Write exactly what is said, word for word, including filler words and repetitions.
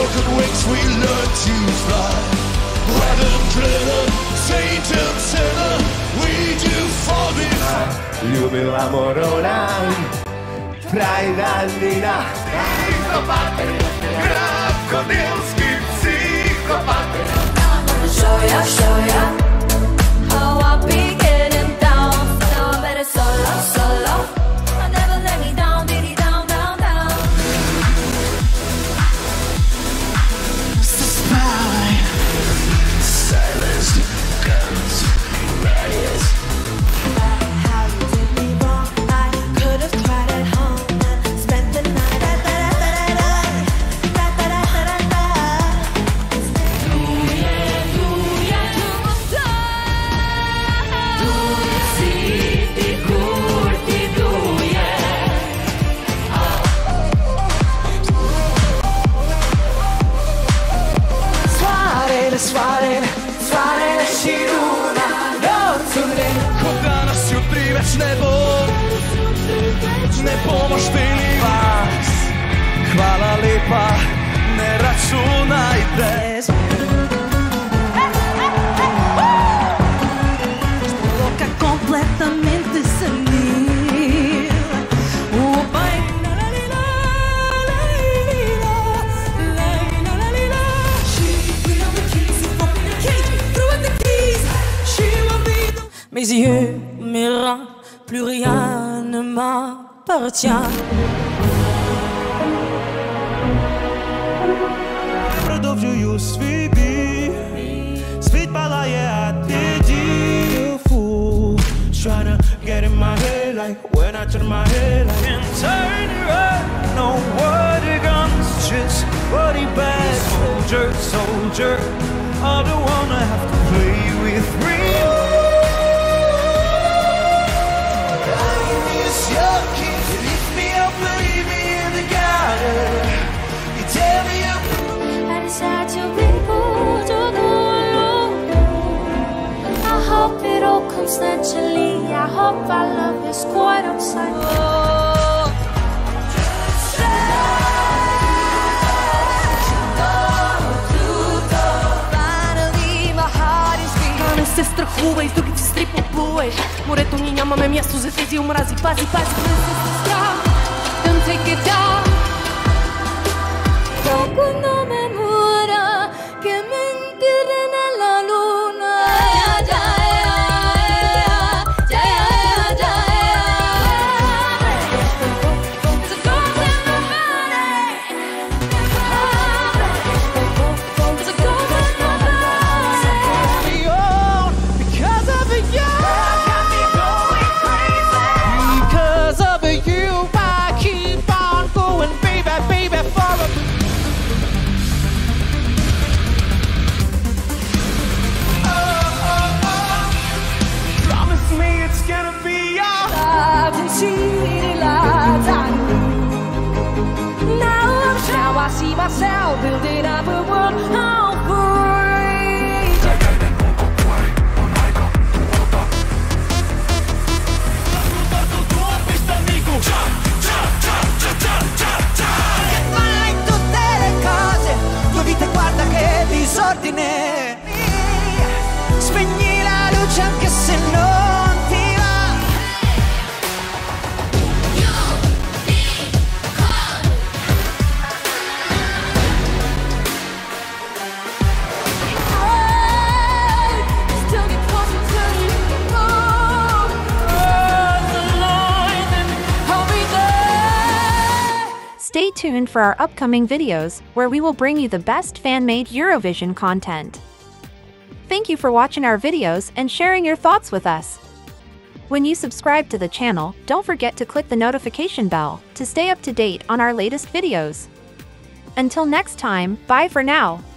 broken wings we learn to fly. Red and glitter, saint and sinner, we do fall before. Ljubila morona, frajdanina. Psihopat, krokodilski psihopat. I'm gonna show ya, show ya how I be getting down. Now I'm better solo, solo. I never let me down, diddy down, down, down. Spine, silenced guns, riots. How you did me wrong, I could have cried at home and spent the night. Svarim, svarim širuna nocurim. Ko danas jutri već ne bom, ne pomoštili vas. Hvala lipa, ne računajte. Loca completamente senil. Oh, pai. Mes yeux, mes reins, plus rien ne m'appartient. Продовжую свій бій, світ палає, а ти дій. Fool, tryna get in my head like when I turn my head like and turn your head. No water guns, just body bag. Soldier, soldier, I don't wanna have to play with real. Your kids lift me up, leave me in the gutter. You tear me up. I decide to be good to go alone. I hope it all comes naturally. I hope our love is quite outside. Oh. Finally, my heart is beating. Не се страхувай, с другите стри поплувай. Морето ни нямаме място за тези омрази. Пази, пази, не се страх. Don't take it down. Poco no me muera, que me enterre nella luna. Ya, ya, ya, ya, ya, ya, ya. There's a ghost in my body. There's a ghost in my body. Because of you, got me going crazy. Because of you, I keep on going, baby, baby, for a. Oh, oh, oh. Promise me it's gonna be all. I've been cheated lots. Now, now I see myself building up a world on free. Fai tutte le cose, tua vita guarda che disordine. Spegni la luce anche se non ti va. Still get close to you. Oh, the Lord, and I'll be there. Stay tuned for our upcoming videos, where we will bring you the best fan-made Eurovision content. Thank you for watching our videos and sharing your thoughts with us. When you subscribe to the channel, don't forget to click the notification bell to stay up to date on our latest videos. Until next time, bye for now.